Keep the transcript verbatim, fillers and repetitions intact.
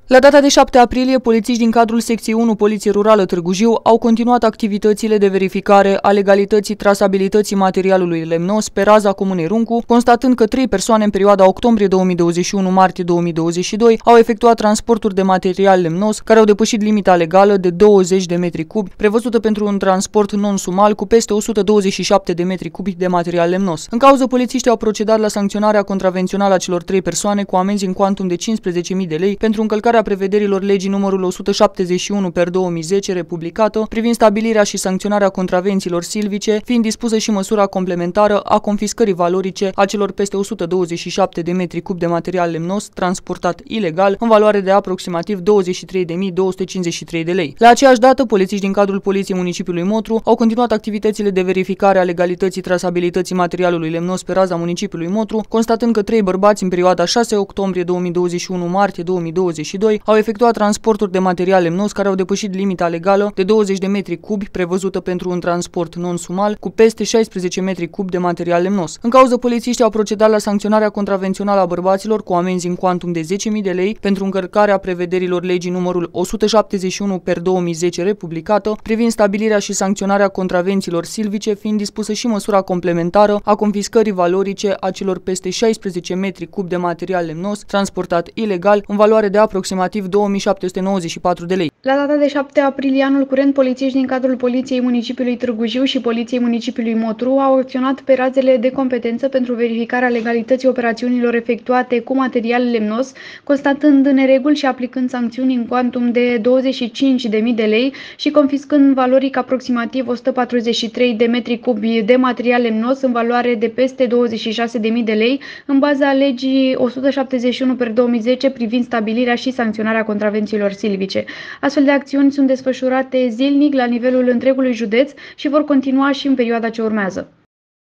La data de șapte aprilie, polițiști din cadrul secției unu Poliție Rurală Târgu Jiu au continuat activitățile de verificare a legalității trasabilității materialului lemnos pe raza comunei Runcu, constatând că trei persoane în perioada octombrie două mii douăzeci și unu - martie două mii douăzeci și doi au efectuat transporturi de material lemnos care au depășit limita legală de douăzeci de metri cubi, prevăzută pentru un transport non-sumal cu peste o sută douăzeci și șapte de metri cubi de material lemnos. În cauză, polițiștii au procedat la sancționarea contravențională a celor trei persoane cu amenzi în cuantum de cincisprezece mii de lei pentru încălcarea prevederilor legii numărul o sută șaptezeci și unu per două mii zece republicată privind stabilirea și sancționarea contravențiilor silvice, fiind dispusă și măsura complementară a confiscării valorice a celor peste o sută douăzeci și șapte de metri cubi de material lemnos transportat ilegal în valoare de aproximativ douăzeci și trei de mii două sute cincizeci și trei de lei. La aceeași dată, polițiști din cadrul Poliției Municipiului Motru au continuat activitățile de verificare a legalității trasabilității materialului lemnos pe raza municipiului Motru, constatând că trei bărbați în perioada șase octombrie două mii douăzeci și unu - martie două mii douăzeci și doi au efectuat transporturi de material lemnos care au depășit limita legală de douăzeci de metri cubi prevăzută pentru un transport non-sumal cu peste șaisprezece metri cubi de material lemnos. În cauză, polițiștii au procedat la sancționarea contravențională a bărbaților cu amenzi în cuantum de zece mii de lei pentru încălcarea prevederilor legii numărul o sută șaptezeci și unu per două mii zece republicată privind stabilirea și sancționarea contravențiilor silvice, fiind dispusă și măsura complementară a confiscării valorice a celor peste șaisprezece metri cubi de material lemnos transportat ilegal în valoare de aproximativ două mii șapte sute nouăzeci și patru de lei. La data de șapte aprilie anul curent, polițiști din cadrul Poliției Municipiului Târgu Jiu și Poliției Municipiului Motru au acționat pe razele de competență pentru verificarea legalității operațiunilor efectuate cu material lemnos, constatând nereguli și aplicând sancțiuni în cuantum de douăzeci și cinci de mii de lei și confiscând valoric aproximativ o sută patruzeci și trei de metri cubi de material lemnos în valoare de peste douăzeci și șase de mii de lei, în baza legii o sută șaptezeci și unu per două mii zece privind stabilirea și sancționarea contravențiilor silvice. Astfel de acțiuni sunt desfășurate zilnic la nivelul întregului județ și vor continua și în perioada ce urmează.